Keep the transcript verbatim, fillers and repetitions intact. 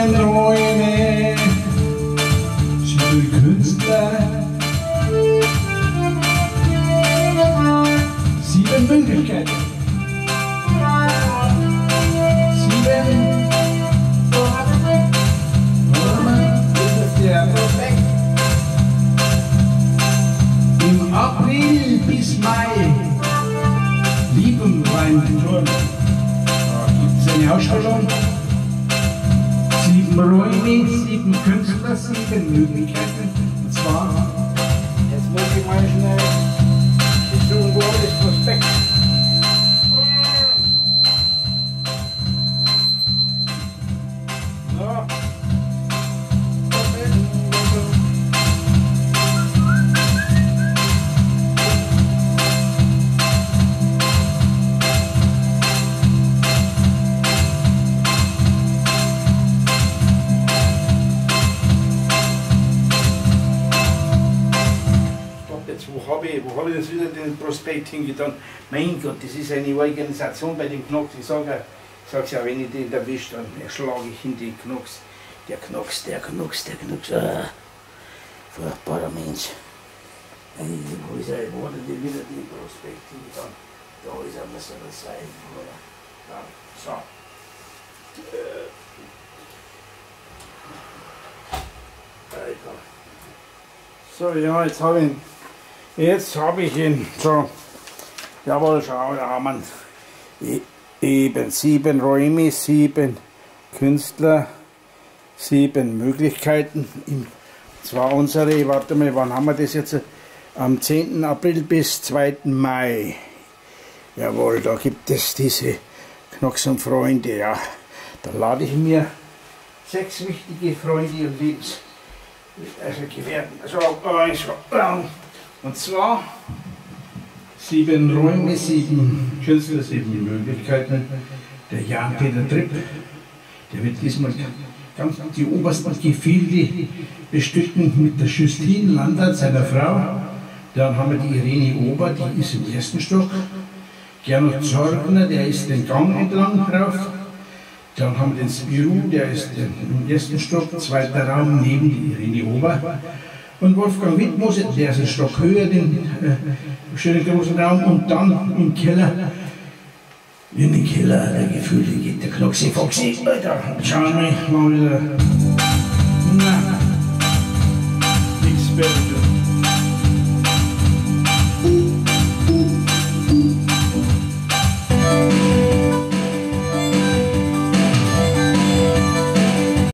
sieben Räume, sieben Künstler, sieben Möglichkeiten, sieben der Prospekt. Im April bis Mai lieben beim Turm. Da gibt es eine Ausstellung. Sieben Räume, sieben Künstler, sieben Möglichkeiten. Und zwar, jetzt muss ich mal schnell suchen, wo das Prospekt. So. Wo habe ich, wo habe ich das wieder den Prospekt hingetan? Mein Gott, das ist eine Organisation bei den KNOX. Ich sage es ja, wenn ich den erwische, dann erschlage ich in die KNOX. Der KNOX, der KNOX, der KNOX. Ah, furchtbarer Mensch. Hey, wo ist er? Wo hat er denn wieder den Prospekt hingetan? Da ist er, muss er das sein. Ja, so. So, ja, jetzt habe ich ihn. Jetzt habe ich ihn, so, jawohl, schau, da haben wir eben sieben Räume, sieben Künstler, sieben Möglichkeiten, und zwar unsere, warte mal, wann haben wir das jetzt? Am zehnten April bis zweiten Mai. Jawohl, da gibt es diese KNOX und Freunde, ja. Da lade ich mir sechs wichtige Freunde und Lebens, also Gefährten, also, und zwar sieben Räume, sieben Künstler, sieben Möglichkeiten. Der Jan-Peter TRIPP, der wird diesmal ganz die obersten Gefilde bestücken mit der JUSTINE, LANDAT, seiner Frau. Dann haben wir die IRENE OBER, die ist im ersten Stock. GERNOT SORGNER, der ist den Gang entlang drauf. Dann haben wir den SPIROU, der ist im ersten Stock, zweiter Raum neben die IRENE OBER. Und Wolfgang WIDMOSER, der ist einen Stock höher, den äh, schönen großen Raum. Und dann im Keller, in den Keller der Gefühle geht der Knoxi Foxy. Alter, schauen wir mal wieder. Na, nichts besser.